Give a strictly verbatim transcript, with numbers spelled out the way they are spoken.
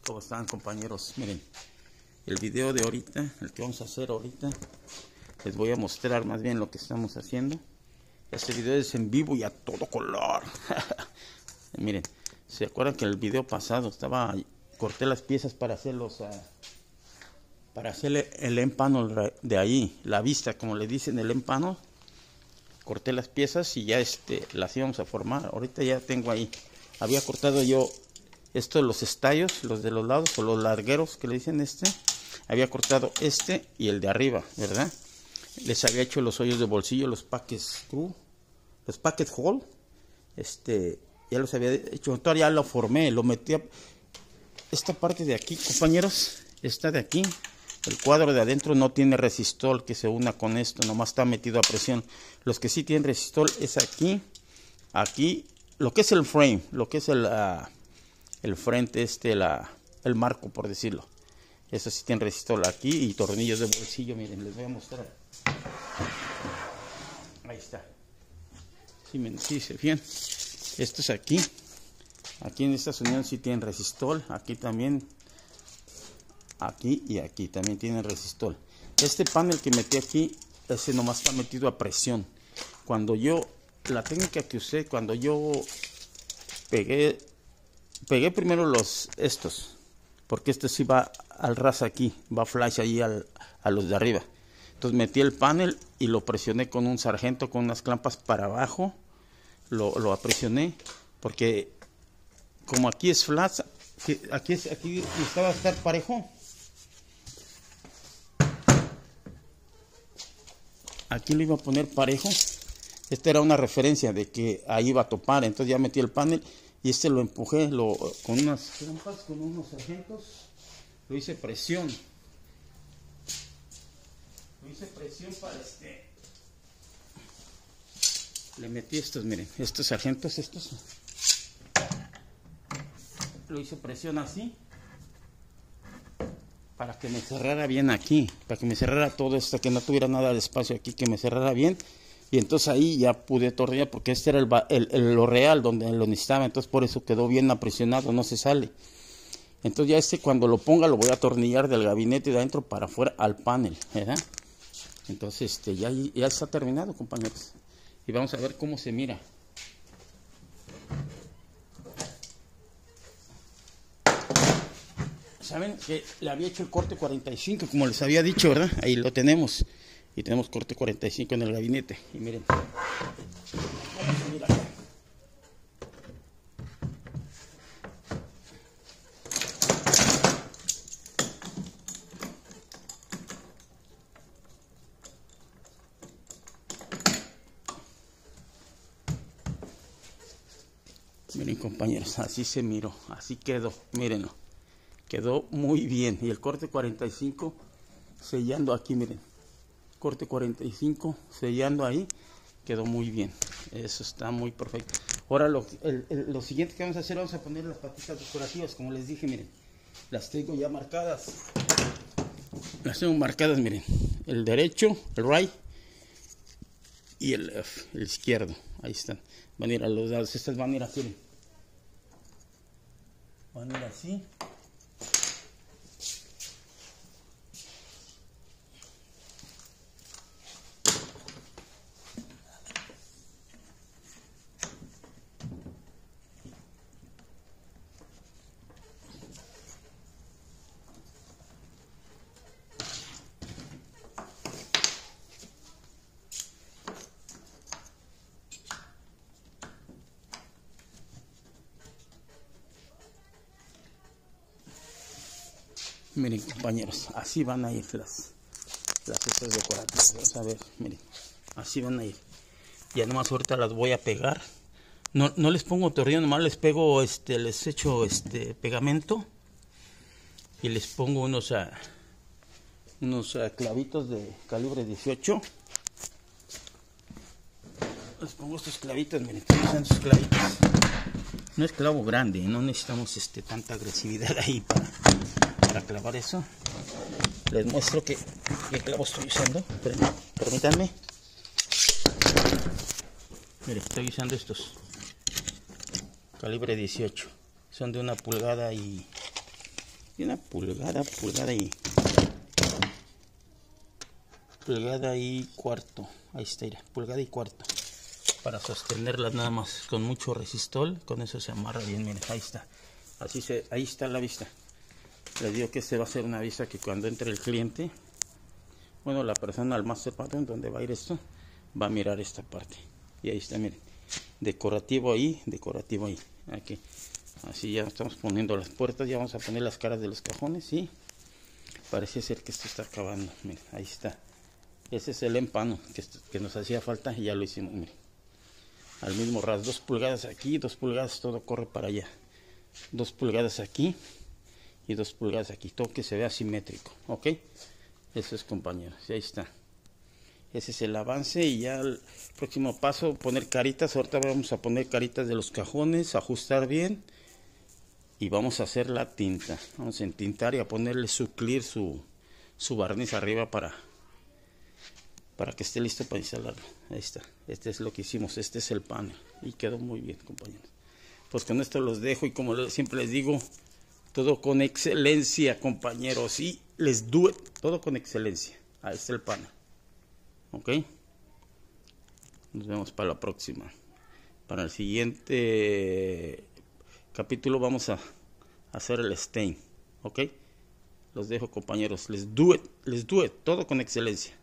¿Cómo están, compañeros? Miren, el video de ahorita, el que vamos a hacer ahorita, les voy a mostrar más bien lo que estamos haciendo. Este video es en vivo y a todo color. Miren, ¿se acuerdan que el video pasado estaba, corté las piezas para hacerlos, uh, para hacerle el empano de ahí, la vista, como le dicen, el empano? Corté las piezas y ya este, las íbamos a formar. Ahorita ya tengo ahí, había cortado yo estos, los estallos, los de los lados, o los largueros que le dicen este. Había cortado este y el de arriba, ¿verdad? Les había hecho los hoyos de bolsillo, los packet screw, los packet hole. Este, ya los había hecho, todavía lo formé, lo metí a esta parte de aquí, compañeros, esta de aquí. El cuadro de adentro no tiene resistol que se una con esto, nomás está metido a presión. Los que sí tienen resistol es aquí, aquí, lo que es el frame, lo que es el, uh, el frente, este, la, el marco, por decirlo. Eso sí tiene resistol aquí y tornillos de bolsillo. Miren, les voy a mostrar. Ahí está. Sí, me, sí se fijan. Esto es aquí. Aquí en esta unión sí tienen resistol. Aquí también. Aquí y aquí también tienen resistol. Este panel que metí aquí, ese nomás está metido a presión. Cuando yo, la técnica que usé, cuando yo pegué, pegué primero los estos, porque este sí va al ras aquí, va flash ahí al, a los de arriba. Entonces metí el panel y lo presioné con un sargento, con unas clampas para abajo. Lo, lo apresioné, porque como aquí es flash, aquí, es, aquí estaba a estar parejo. Aquí lo iba a poner parejo. Esta era una referencia de que ahí iba a topar. Entonces ya metí el panel y este lo empujé lo, con unas trampas, con unos sargentos. Lo hice presión. Lo hice presión para este. Le metí estos, miren, estos sargentos, estos. Lo hice presión así. Para que me cerrara bien aquí, para que me cerrara todo esto, que no tuviera nada de espacio aquí, que me cerrara bien. Y entonces ahí ya pude tornillar, porque este era el, el, el, lo real donde lo necesitaba. Entonces por eso quedó bien apresionado, no se sale. Entonces ya este, cuando lo ponga, lo voy a atornillar del gabinete de adentro para afuera al panel, ¿verdad? Entonces este, ya, ya está terminado, compañeros. Y vamos a ver cómo se mira. Saben que le había hecho el corte cuarenta y cinco, como les había dicho, ¿verdad? Ahí lo tenemos. Y tenemos corte cuarenta y cinco en el gabinete. Y miren. Vamos a mirar. Miren, compañeros, así se miró. Así quedó. Mírenlo. Quedó muy bien. Y el corte cuarenta y cinco sellando aquí, miren. Corte cuarenta y cinco sellando ahí. Quedó muy bien. Eso está muy perfecto. Ahora lo, el, el, lo siguiente que vamos a hacer, vamos a poner las patitas decorativas. Como les dije, miren. Las tengo ya marcadas. Las tengo marcadas, miren. El derecho, el right. Y el left, el izquierdo. Ahí están. Van a ir a los lados. Estas van a ir así. Van a ir así. Miren, compañeros, así van a ir las las estas decorativas. Vamos a ver, miren, así van a ir. Ya nomás ahorita las voy a pegar. No, no les pongo tornillo, nomás les pego, este, les echo este pegamento y les pongo unos uh, unos uh, clavitos de calibre dieciocho. Les pongo estos clavitos, miren, estos clavitos. No es clavo grande, no necesitamos este tanta agresividad ahí para para clavar eso. Les muestro que, qué clavo estoy usando. Permítanme. Miren, estoy usando estos calibre dieciocho. Son de una pulgada y y una pulgada, pulgada y pulgada y cuarto. Ahí está, mira, pulgada y cuarto. Para sostenerlas nada más con mucho resistol, con eso se amarra bien, miren, ahí está. Así se, ahí está la vista. Les digo que este va a ser una vista que cuando entre el cliente, bueno, la persona al master pattern donde va a ir esto, va a mirar esta parte. Y ahí está, miren, decorativo ahí, decorativo ahí. Aquí, así ya estamos poniendo las puertas, ya vamos a poner las caras de los cajones y parece ser que esto está acabando. Miren, ahí está. Ese es el empano que, que nos hacía falta y ya lo hicimos, miren. Al mismo ras, dos pulgadas aquí, dos pulgadas, todo corre para allá. Dos pulgadas aquí y dos pulgadas aquí, todo que se vea simétrico, ¿ok? Eso es, compañeros, y ahí está. Ese es el avance y ya el próximo paso, poner caritas. Ahorita vamos a poner caritas de los cajones, ajustar bien y vamos a hacer la tinta. Vamos a entintar y a ponerle su clear, su, su barniz arriba para, para que esté listo para instalarlo. Ahí está, este es lo que hicimos, este es el panel y quedó muy bien, compañeros. Pues con esto los dejo y como siempre les digo, todo con excelencia, compañeros, y les do it, todo con excelencia. Ahí está el panel. Ok, nos vemos para la próxima. Para el siguiente capítulo vamos a hacer el stain. Ok, los dejo, compañeros. Les do it, les do it, todo con excelencia.